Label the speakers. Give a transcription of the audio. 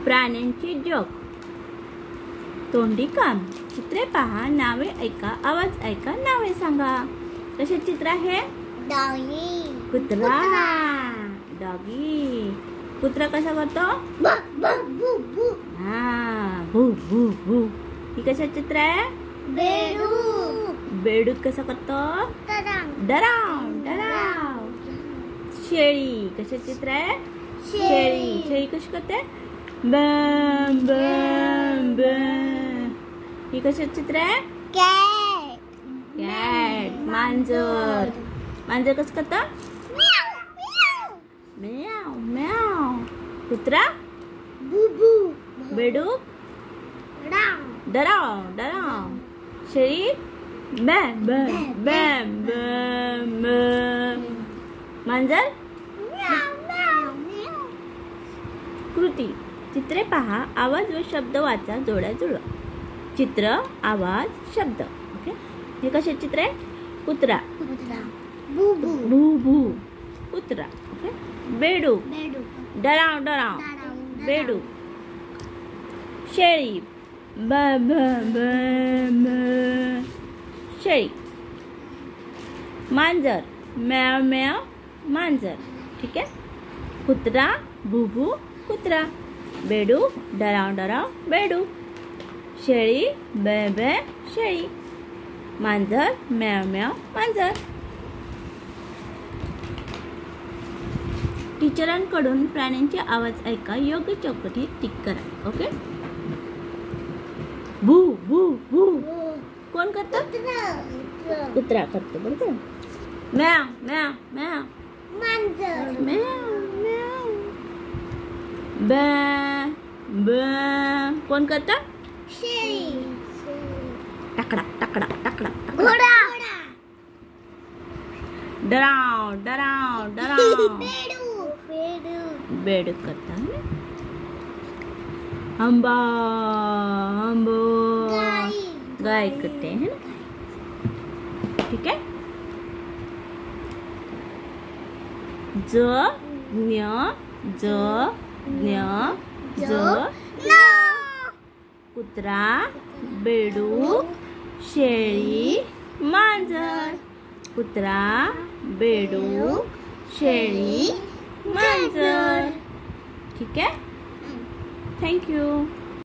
Speaker 1: प्राण्यांचे जग. तोंडी काम. चित्रे पहा, नावे ऐका, आवाज ऐका, नावे सांगा. कसे चित्र आहे?
Speaker 2: डॉगी.
Speaker 1: कुत्रा. डॉगी. कुत्रा कसा करतो? हा, भू भू भू. ही कशा चित्र आहे?
Speaker 2: बेडूक.
Speaker 1: बेडूक कसा करतो? डराव डराव. शेळी कशा चित्र आहे? शेळी. शेळी कशी करते? बम बम बम. ही कशा चित्र आहे?
Speaker 2: कॅट.
Speaker 1: कॅट. मांजर. मांजर कसं करतं? म्याव म्याव. कुत्रा?
Speaker 2: बुबू.
Speaker 1: बेडूक? डराव डराव. शेळी? बॅम बॅम बॅम बॅम बॅम. मांजर? कृती. चित्रे पहा, आवाज व शब्द वाचा, जोड्या जुळवा. चित्र, आवाज, शब्द. ओके. हे कसे चित्र आहे? कुत्रा.
Speaker 2: बुबू.
Speaker 1: भू भू. कुत्रा. ओके. बेडूक. डराव डराव. बेडूक. शेळी. ब ब ब ब. शेळी. मांजर. म्याव म्याव. मांजर. ठीक आहे. कुत्रा. भू कुत्रा. बेडूक. डराव डराव. बेडूक. शेळी. बे बे. शेळी. मांजर. म्याव म्याव. मांजर. टीचरांकडून प्राण्यांचे आवाज ऐका, योग्य चौकटीत टिक करा. ओके. भू भू भू. कोण करतं? कुत्रा करतो. बरोबर. म्याव म्याव म्याव.
Speaker 2: मांजर.
Speaker 1: म्याव म्याव. बॅ बॅ. कोण करतं?
Speaker 2: शेळी.
Speaker 1: टाकडा टाकडा टाकडा.
Speaker 2: घोडा.
Speaker 1: डराव डराव डराव. बेडूक करता. आंबा आंबो. गाय करते है ना. ठीक है. ज न्य ज न्य ज. कुत्रा. बेडूक. शेळी. मांजर. कुत्रा. बेडूक. शेळी. मांजर. ठीक है. Thank you.